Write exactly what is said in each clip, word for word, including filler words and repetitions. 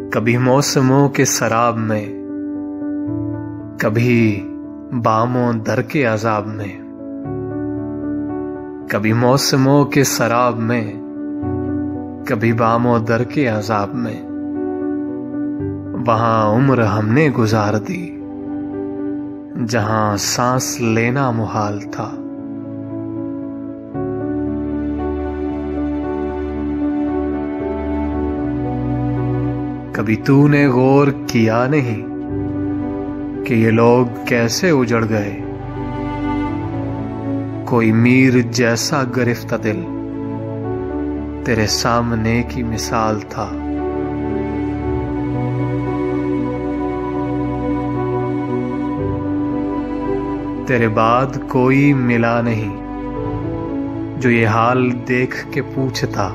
कभी मौसमों के सराब में, कभी बामों दर के अजाब में। कभी मौसमों के सराब में, कभी बामों दर के अजाब में। वहां उम्र हमने गुजार दी जहां सांस लेना मुहाल था। कभी तूने गौर किया नहीं कि ये लोग कैसे उजड़ गए। कोई मीर जैसा गिरफ्ता दिल तेरे सामने की मिसाल था। तेरे बाद कोई मिला नहीं जो ये हाल देख के पूछता,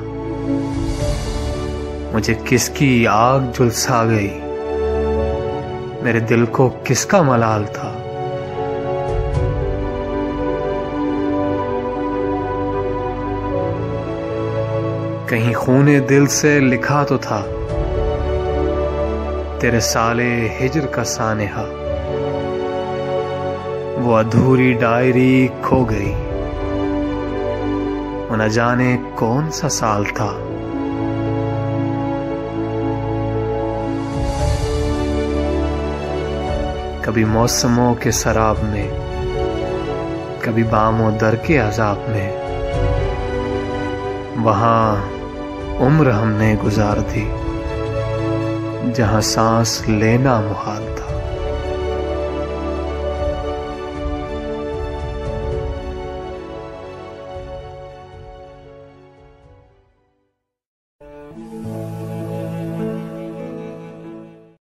मुझे किसकी आग झुलसा गई, मेरे दिल को किसका मलाल था। कहीं खूने दिल से लिखा तो था तेरे साले हिजर का सानेहा। वो अधूरी डायरी खो गई, वो न जाने कौन सा साल था। कभी मौसमों के सराब में, कभी बामों दर के अजाब में। वहां उम्र हमने गुजार दी जहां सांस लेना मुहाल था।